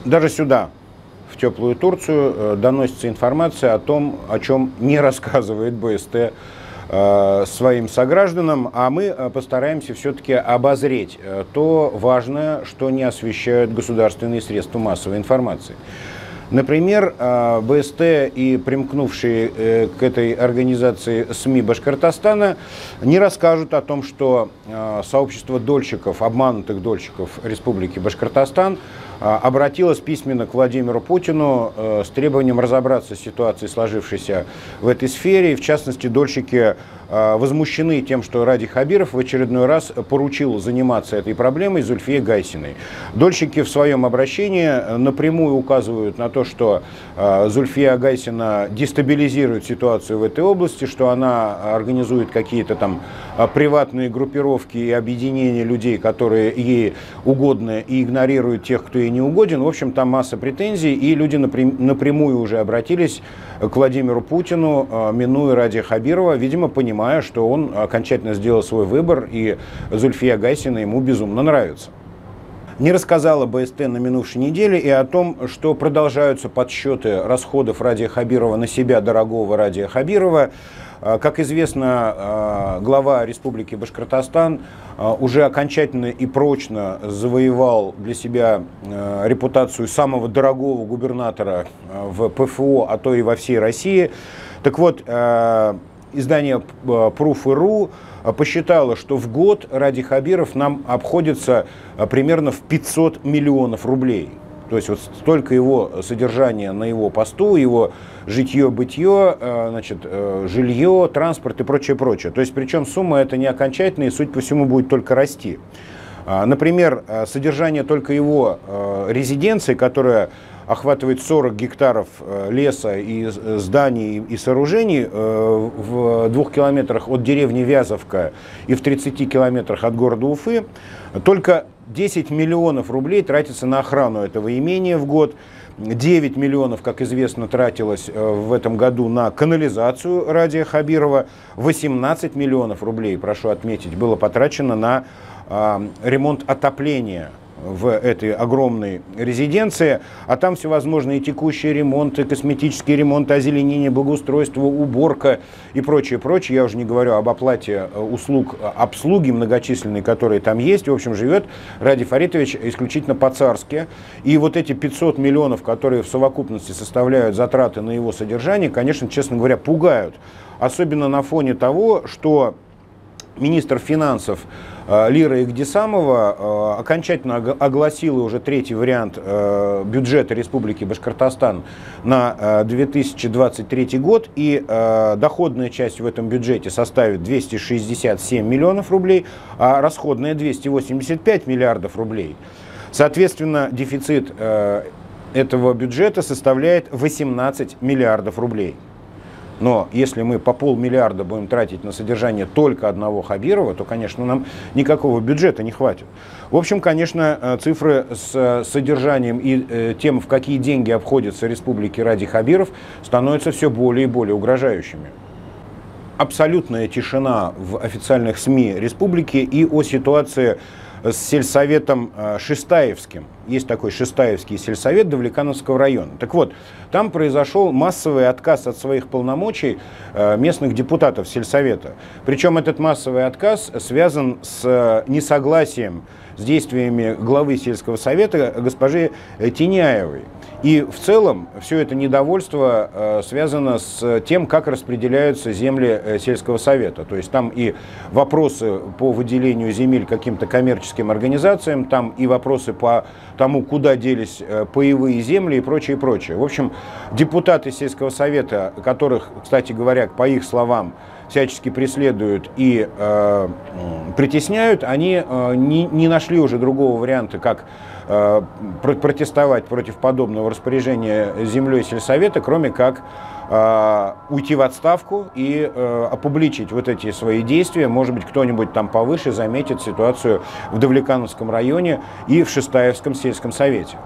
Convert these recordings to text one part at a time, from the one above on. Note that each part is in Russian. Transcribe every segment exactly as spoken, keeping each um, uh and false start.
даже сюда, в теплую Турцию, доносится информация о том, о чем не рассказывает БСТ своим согражданам, а мы постараемся все-таки обозреть то важное, что не освещают государственные средства массовой информации. Например, БСТ и примкнувшие к этой организации СМИ Башкортостана не расскажут о том, что сообщество дольщиков, обманутых дольщиков Республики Башкортостан обратилось письменно к Владимиру Путину с требованием разобраться с ситуацией, сложившейся в этой сфере. И, в частности, дольщики возмущены тем, что Ради Хабиров в очередной раз поручил заниматься этой проблемой Зульфие Гайсиной. Дольщики в своем обращении напрямую указывают на то, что Зульфия Гайсина дестабилизирует ситуацию в этой области, что она организует какие-то там приватные группировки и объединения людей, которые ей угодны, и игнорируют тех, кто ей не угоден. В общем, там масса претензий, и люди напрямую уже обратились к Владимиру Путину, минуя Ради Хабирова, видимо, понимая, что он окончательно сделал свой выбор, и Зульфия Гайсина ему безумно нравится. Не рассказала БСТ на минувшей неделе и о том, что продолжаются подсчеты расходов Радия Хабирова на себя, дорогого Радия Хабирова. Как известно, глава Республики Башкортостан уже окончательно и прочно завоевал для себя репутацию самого дорогого губернатора в ПФО, а то и во всей России. Так вот, издание Proof точка ру посчитало, что в год Ради Хабиров нам обходится примерно в пятьсот миллионов рублей. То есть вот столько его содержания на его посту, его житье-бытие, значит, жилье, транспорт и прочее, прочее. То есть причем сумма это не окончательная и, судя по всему, будет только расти. Например, содержание только его резиденции, которая охватывает сорок гектаров леса и зданий и сооружений в двух километрах от деревни Вязовка и в тридцати километрах от города Уфы, только десять миллионов рублей тратится на охрану этого имения в год. девять миллионов, как известно, тратилось в этом году на канализацию Радия Хабирова. восемнадцать миллионов рублей, прошу отметить, было потрачено на э, ремонт отопления в этой огромной резиденции, а там всевозможные текущие ремонты, косметические ремонты, озеленение, благоустройство, уборка и прочее, прочее. Я уже не говорю об оплате услуг обслуги многочисленной, которые там есть. В общем, живет Ради Фаритович исключительно по-царски. И вот эти пятьсот миллионов, которые в совокупности составляют затраты на его содержание, конечно, честно говоря, пугают. Особенно на фоне того, что министр финансов Лира Игдисамова окончательно огласила уже третий вариант бюджета Республики Башкортостан на две тысячи двадцать третий год, и доходная часть в этом бюджете составит двести шестьдесят семь миллионов рублей, а расходная двести восемьдесят пять миллиардов рублей. Соответственно, дефицит этого бюджета составляет восемнадцать миллиардов рублей. Но если мы по полмиллиарда будем тратить на содержание только одного Хабирова, то, конечно, нам никакого бюджета не хватит. В общем, конечно, цифры с содержанием и тем, в какие деньги обходятся республике Ради Хабиров, становятся все более и более угрожающими. Абсолютная тишина в официальных СМИ республики и о ситуации с сельсоветом Шестаевским. Есть такой Шестаевский сельсовет Давлекановского района. Так вот, там произошел массовый отказ от своих полномочий местных депутатов сельсовета. Причем этот массовый отказ связан с несогласием с действиями главы сельского совета госпожи Тиняевой. И в целом все это недовольство э, связано с тем, как распределяются земли э, сельского совета. То есть там и вопросы по выделению земель каким-то коммерческим организациям, там и вопросы по тому, куда делись э, паевые земли и прочее, прочее. В общем, депутаты сельского совета, которых, кстати говоря, по их словам, всячески преследуют и э, притесняют, они э, не, не нашли уже другого варианта, как э, протестовать против подобного распоряжения землей сельсовета, кроме как э, уйти в отставку и э, опубличить вот эти свои действия. Может быть, кто-нибудь там повыше заметит ситуацию в Давлекановском районе и в Шестаевском сельском совете.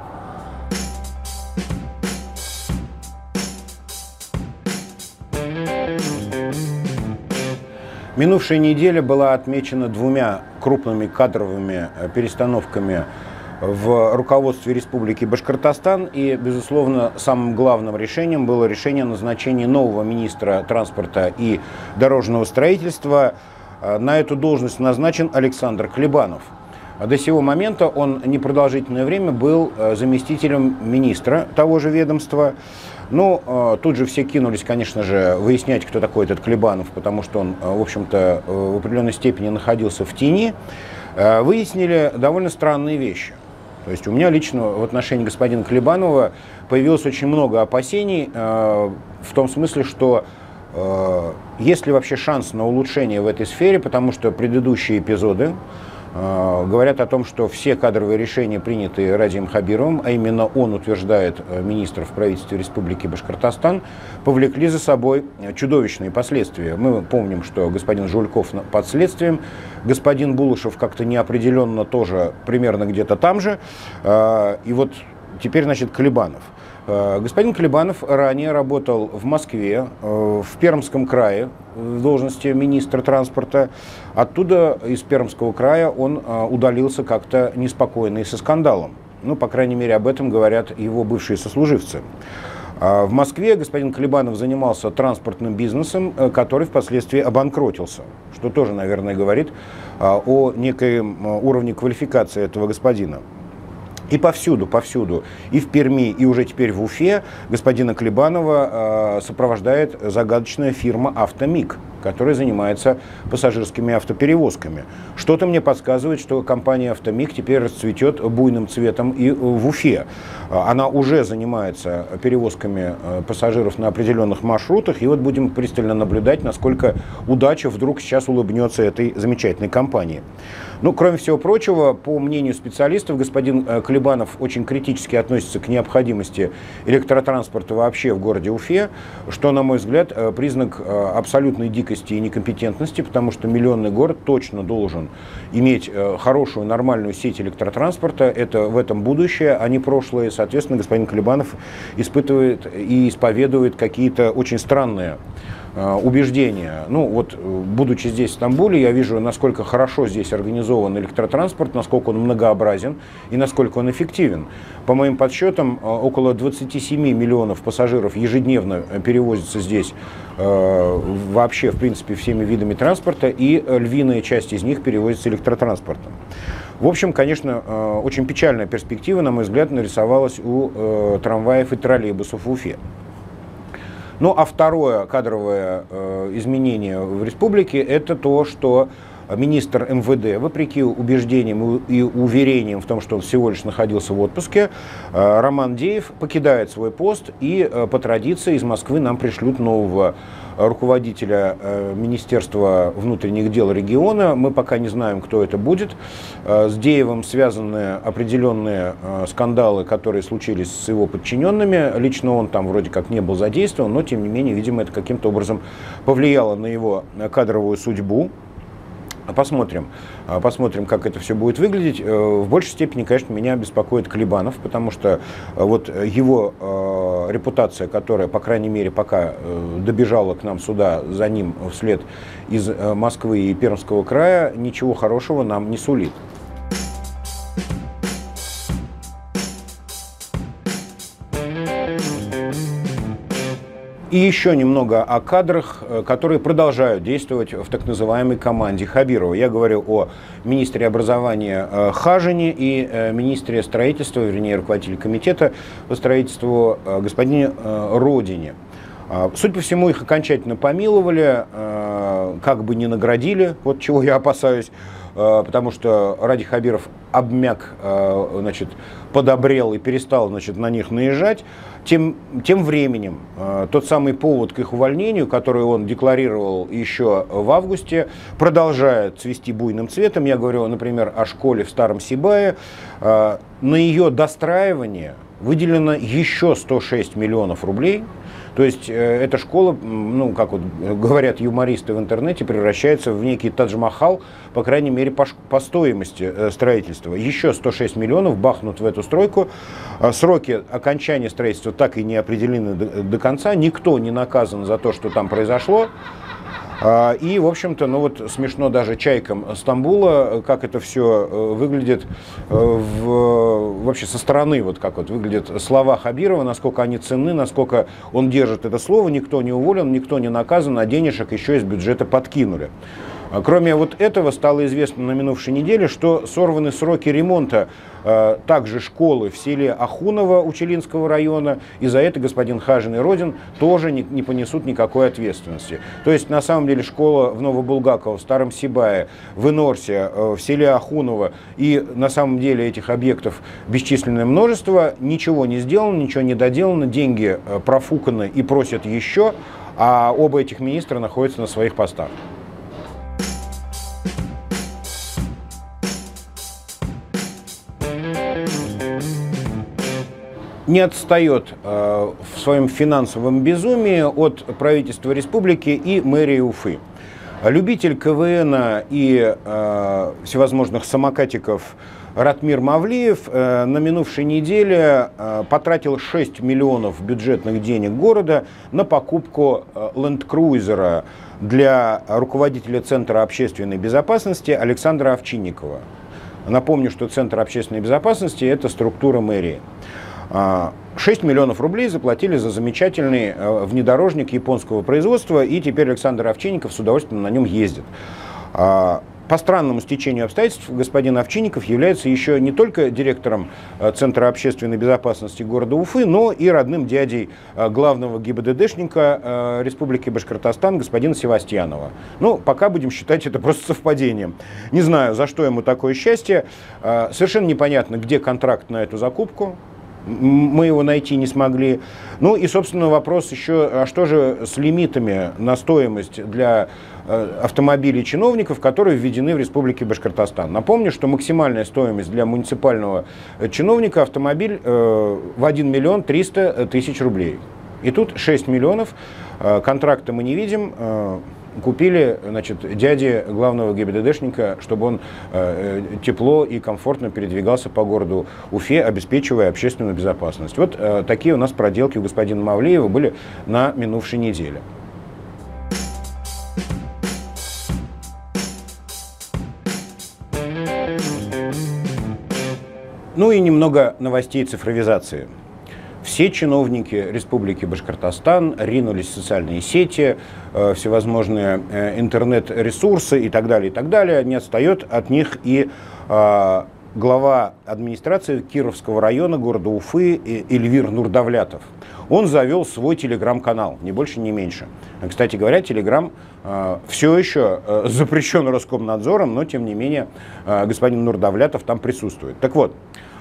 Минувшая неделя была отмечена двумя крупными кадровыми перестановками в руководстве Республики Башкортостан, и, безусловно, самым главным решением было решение о назначении нового министра транспорта и дорожного строительства. На эту должность назначен Александр Клебанов. До сего момента он непродолжительное время был заместителем министра того же ведомства. Ну, тут же все кинулись, конечно же, выяснять, кто такой этот Клебанов, потому что он, в общем-то, в определенной степени находился в тени. Выяснили довольно странные вещи. То есть у меня лично в отношении господина Клебанова появилось очень много опасений, э, в том смысле, что э, есть ли вообще шанс на улучшение в этой сфере, потому что предыдущие эпизоды э, говорят о том, что все кадровые решения, принятые Радием Хабировым, а именно он утверждает министров в правительстве Республики Башкортостан, повлекли за собой чудовищные последствия. Мы помним, что господин Жульков под следствием, господин Булышев как-то неопределенно тоже примерно где-то там же. И вот теперь, значит, Клебанов. Господин Клебанов ранее работал в Москве, в Пермском крае, в должности министра транспорта. Оттуда, из Пермского края, он удалился как-то неспокойно и со скандалом. Ну, по крайней мере, об этом говорят его бывшие сослуживцы. В Москве господин Клебанов занимался транспортным бизнесом, который впоследствии обанкротился, что тоже, наверное, говорит о некоем уровне квалификации этого господина. И повсюду, повсюду, и в Перми, и уже теперь в Уфе господина Клебанова сопровождает загадочная фирма «Автомиг», которая занимается пассажирскими автоперевозками. Что-то мне подсказывает, что компания «Автомиг» теперь расцветет буйным цветом и в Уфе. Она уже занимается перевозками пассажиров на определенных маршрутах, и вот будем пристально наблюдать, насколько удача вдруг сейчас улыбнется этой замечательной компании. Ну, кроме всего прочего, по мнению специалистов, господин Клебанов очень критически относится к необходимости электротранспорта вообще в городе Уфе, что, на мой взгляд, признак абсолютной дикости и некомпетентности, потому что миллионный город точно должен иметь хорошую, нормальную сеть электротранспорта. Это в этом будущее, а не прошлое. Соответственно, господин Клебанов испытывает и исповедует какие-то очень странные убеждения. Ну вот, будучи здесь, в Стамбуле, я вижу, насколько хорошо здесь организован электротранспорт, насколько он многообразен и насколько он эффективен. По моим подсчетам, около двадцати семи миллионов пассажиров ежедневно перевозятся здесь э, вообще, в принципе, всеми видами транспорта, и львиная часть из них перевозится электротранспортом. В общем, конечно, э, очень печальная перспектива, на мой взгляд, нарисовалась у э, трамваев и троллейбусов в Уфе. Ну, а второе кадровое э, изменение в республике – это то, что министр эм вэ дэ, вопреки убеждениям и уверениям в том, что он всего лишь находился в отпуске, э, Роман Деев покидает свой пост, и э, по традиции из Москвы нам пришлют нового руководителя э, Министерства внутренних дел региона. Мы пока не знаем, кто это будет. Э, с Деевым связаны определенные э, скандалы, которые случились с его подчиненными. Лично он там вроде как не был задействован, но тем не менее, видимо, это каким-то образом повлияло на его кадровую судьбу. Посмотрим, посмотрим, как это все будет выглядеть. В большей степени, конечно, меня беспокоит Клебанов, потому что вот его э, репутация, которая, по крайней мере, пока э, добежала к нам сюда, за ним вслед из Москвы и Пермского края, ничего хорошего нам не сулит. И еще немного о кадрах, которые продолжают действовать в так называемой команде Хабирова. Я говорю о министре образования Хажине и министре строительства, вернее, руководителе комитета по строительству господине Родине. Судя по всему, их окончательно помиловали, как бы не наградили, вот чего я опасаюсь, потому что Ради Хабиров обмяк, значит, подобрел и перестал, значит, на них наезжать. Тем, тем временем тот самый повод к их увольнению, который он декларировал еще в августе, продолжает цвести буйным цветом. Я говорю, например, о школе в Старом Сибае. На ее достраивание выделено еще сто шесть миллионов рублей. То есть э, эта школа, ну, как вот говорят юмористы в интернете, превращается в некий Тадж-Махал, по крайней мере, по, по стоимости э, строительства. Еще сто шесть миллионов бахнут в эту стройку. Э, сроки окончания строительства так и не определены до, до конца. Никто не наказан за то, что там произошло. И, в общем-то, ну вот смешно даже чайкам Стамбула, как это все выглядит в, вообще со стороны, вот как вот выглядят слова Хабирова, насколько они ценны, насколько он держит это слово, никто не уволен, никто не наказан, а денежек еще из бюджета подкинули. Кроме вот этого, стало известно на минувшей неделе, что сорваны сроки ремонта э, также школы в селе Ахуново Учелинского района, и за это господин Хажин и Родин тоже не, не понесут никакой ответственности. То есть, на самом деле, школа в Новобулгаково, в Старом Сибае, в Инорсе, э, в селе Ахуново, и на самом деле этих объектов бесчисленное множество, ничего не сделано, ничего не доделано, деньги э, профуканы и просят еще, а оба этих министра находятся на своих постах. Не отстает э, в своем финансовом безумии от правительства республики и мэрии Уфы. Любитель КВН и э, всевозможных самокатиков Ратмир Мавлиев э, на минувшей неделе э, потратил шесть миллионов бюджетных денег города на покупку э, ленд-крузера для руководителя Центра общественной безопасности Александра Овчинникова. Напомню, что Центр общественной безопасности – это структура мэрии. шесть миллионов рублей заплатили за замечательный внедорожник японского производства, и теперь Александр Овчинников с удовольствием на нем ездит. По странному стечению обстоятельств господин Овчинников является еще не только директором Центра общественной безопасности города Уфы, но и родным дядей главного ГИБДДшника Республики Башкортостан господина Севастьянова. Ну, пока будем считать это просто совпадением. Не знаю, за что ему такое счастье. Совершенно непонятно, где контракт на эту закупку. Мы его найти не смогли. Ну и, собственно, вопрос еще, а что же с лимитами на стоимость для автомобилей чиновников, которые введены в Республике Башкортостан. Напомню, что максимальная стоимость для муниципального чиновника автомобиль э, в один миллион триста тысяч рублей. И тут шесть миллионов, э, контракта мы не видим, э, купили, значит, дяде главного ГИБДДшника, чтобы он э, тепло и комфортно передвигался по городу Уфе, обеспечивая общественную безопасность. Вот э, такие у нас проделки у господина Мавлиева были на минувшей неделе. Ну и немного новостей цифровизации. Все чиновники Республики Башкортостан ринулись в социальные сети, э, всевозможные э, интернет-ресурсы и так далее, и так далее. Не отстает от них и э, глава администрации Кировского района города Уфы Эльвир Нурдавлятов. Он завел свой телеграм-канал, ни больше, ни меньше. Кстати говоря, телеграм э, все еще э, запрещен Роскомнадзором, но тем не менее э, господин Нурдавлятов там присутствует. Так вот,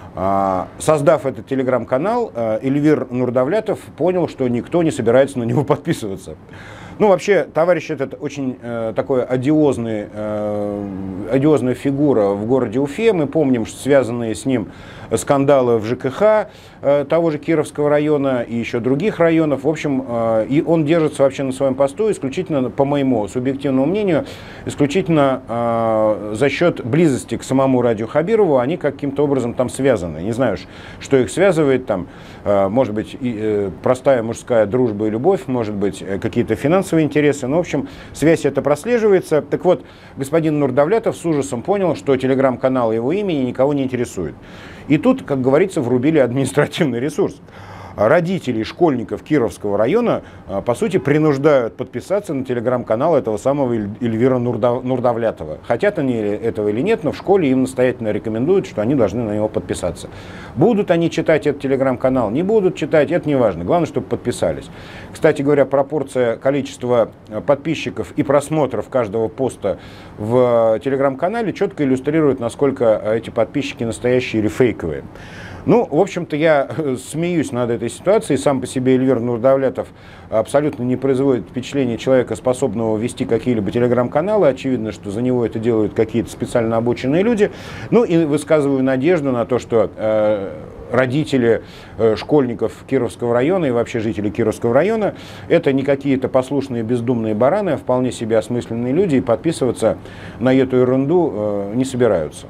создав этот телеграм-канал, Эльвир Нурдавлятов понял, что никто не собирается на него подписываться. Ну, вообще, товарищ этот очень э, такой одиозный, э, одиозная фигура в городе Уфе. Мы помним, что связанные с ним скандалы в ЖКХ э, того же Кировского района и еще других районов. В общем, э, и он держится вообще на своем посту исключительно, по моему субъективному мнению, исключительно э, за счет близости к самому Радио Хабирову. Они каким-то образом там связаны. Не знаю, что их связывает. Там, э, может быть, и, э, простая мужская дружба и любовь, может быть, э, какие-то финансовые интересы. Ну, в общем, связь эта прослеживается. Так вот, господин Нурдавлятов с ужасом понял, что телеграм-канал его имени никого не интересует. И тут, как говорится, врубили административный ресурс. Родителей школьников Кировского района, по сути, принуждают подписаться на телеграм-канал этого самого Эльвира Нурдавлятова. Хотят они этого или нет, но в школе им настоятельно рекомендуют, что они должны на него подписаться. Будут они читать этот телеграм-канал, не будут читать, это не важно. Главное, чтобы подписались. Кстати говоря, пропорция количества подписчиков и просмотров каждого поста в телеграм-канале четко иллюстрирует, насколько эти подписчики настоящие или фейковые. Ну, в общем-то, я смеюсь над этой ситуацией. Сам по себе Эльвир Нурдавлятов абсолютно не производит впечатление человека, способного вести какие-либо телеграм-каналы. Очевидно, что за него это делают какие-то специально обученные люди. Ну, и высказываю надежду на то, что э, родители э, школьников Кировского района и вообще жители Кировского района это не какие-то послушные бездумные бараны, а вполне себе осмысленные люди, и подписываться на эту ерунду э, не собираются.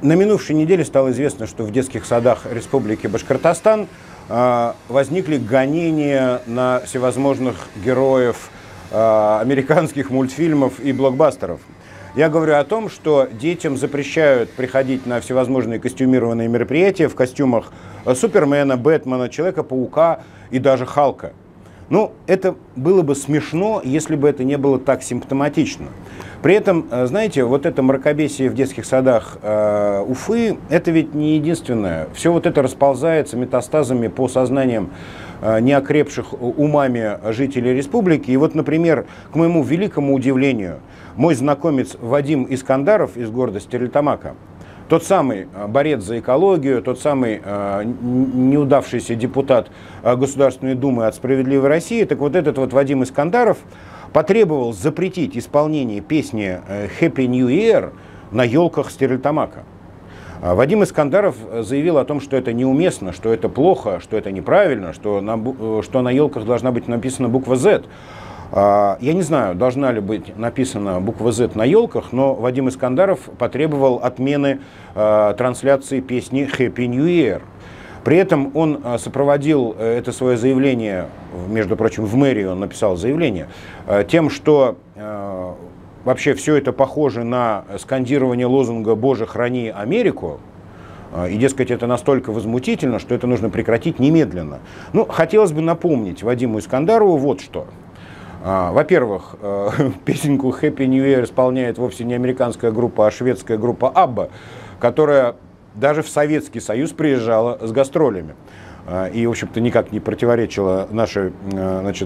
На минувшей неделе стало известно, что в детских садах Республики Башкортостан э, возникли гонения на всевозможных героев э, американских мультфильмов и блокбастеров. Я говорю о том, что детям запрещают приходить на всевозможные костюмированные мероприятия в костюмах Супермена, Бэтмена, Человека-паука и даже Халка. Ну, это было бы смешно, если бы это не было так симптоматично. При этом, знаете, вот это мракобесие в детских садах э, Уфы, это ведь не единственное. Все вот это расползается метастазами по сознаниям э, неокрепших умами жителей республики. И вот, например, к моему великому удивлению, мой знакомец Вадим Искандаров из города Стерлитамака, тот самый борец за экологию, тот самый э, неудавшийся депутат Государственной Думы от «Справедливой России», так вот этот вот Вадим Искандаров потребовал запретить исполнение песни «Happy New Year» на елках Стерлитамака. Вадим Искандаров заявил о том, что это неуместно, что это плохо, что это неправильно, что на, что на елках должна быть написана буква «зет». Я не знаю, должна ли быть написана буква «зет» на елках, но Вадим Искандаров потребовал отмены э, трансляции песни «Happy New Year». При этом он сопроводил это свое заявление, между прочим, в мэрии он написал заявление, э, тем, что э, вообще все это похоже на скандирование лозунга «Боже, храни Америку». И, дескать, это настолько возмутительно, что это нужно прекратить немедленно. Ну, хотелось бы напомнить Вадиму Искандарову вот что. Во-первых, песенку «Happy New Year» исполняет вовсе не американская группа, а шведская группа «Абба», которая даже в Советский Союз приезжала с гастролями. И, в общем-то, никак не противоречила нашей, значит,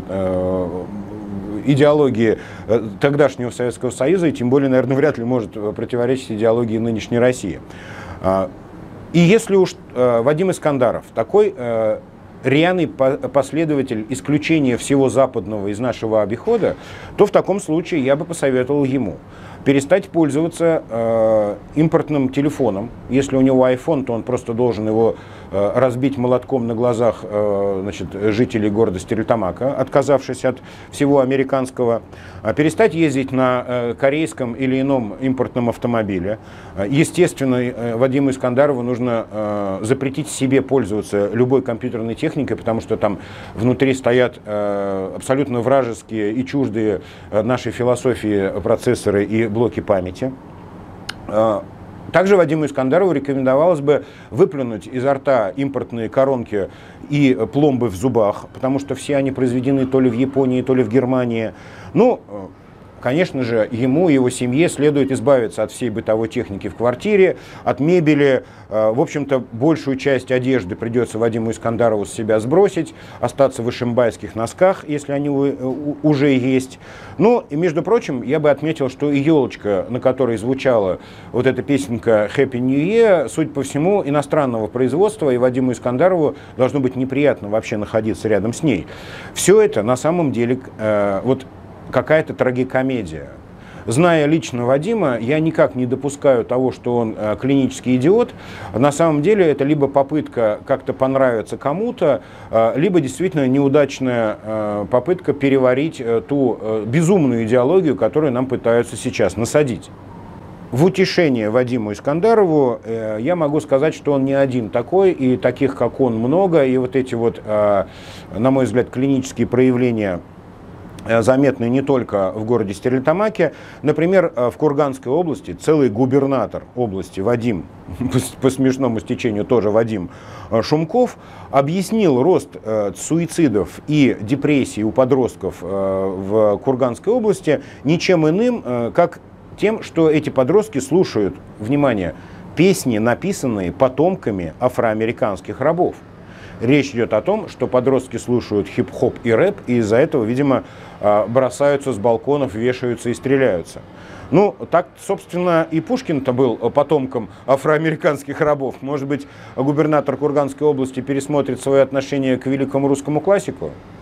идеологии тогдашнего Советского Союза, и тем более, наверное, вряд ли может противоречить идеологии нынешней России. И если уж Вадим Искандаров такой рьяный последователь исключения всего западного из нашего обихода, то в таком случае я бы посоветовал ему перестать пользоваться э, импортным телефоном. Если у него iPhone, то он просто должен его э, разбить молотком на глазах э, значит, жителей города Стерлитамака, отказавшись от всего американского. А перестать ездить на э, корейском или ином импортном автомобиле. Естественно, э, Вадиму Искандарову нужно э, запретить себе пользоваться любой компьютерной техникой, потому что там внутри стоят э, абсолютно вражеские и чуждые нашей философии процессоры и блоки памяти. Также Вадиму Искандарову рекомендовалось бы выплюнуть изо рта импортные коронки и пломбы в зубах, потому что все они произведены то ли в Японии, то ли в Германии. Ну, конечно же, ему и его семье следует избавиться от всей бытовой техники в квартире, от мебели. В общем-то, большую часть одежды придется Вадиму Искандарову с себя сбросить, остаться в ишимбайских носках, если они уже есть. Ну, и, между прочим, я бы отметил, что и елочка, на которой звучала вот эта песенка «Happy New Year», судя по всему, иностранного производства, и Вадиму Искандарову должно быть неприятно вообще находиться рядом с ней. Все это на самом деле э, вот какая-то трагикомедия. Зная лично Вадима, я никак не допускаю того, что он э, клинический идиот. На самом деле это либо попытка как-то понравиться кому-то, э, либо действительно неудачная э, попытка переварить э, ту э, безумную идеологию, которую нам пытаются сейчас насадить. В утешение Вадиму Искандарову э, я могу сказать, что он не один такой, и таких, как он, много. И вот эти вот, э, на мой взгляд, клинические проявления заметны не только в городе Стерлитамаке. Например, в Курганской области целый губернатор области Вадим, по смешному стечению тоже Вадим Шумков, объяснил рост суицидов и депрессий у подростков в Курганской области ничем иным, как тем, что эти подростки слушают, внимание, песни, написанные потомками афроамериканских рабов. Речь идет о том, что подростки слушают хип-хоп и рэп, и из-за этого, видимо, бросаются с балконов, вешаются и стреляются. Ну, так, собственно, и Пушкин-то был потомком афроамериканских рабов. Может быть, губернатор Курганской области пересмотрит свое отношение к великому русскому классику?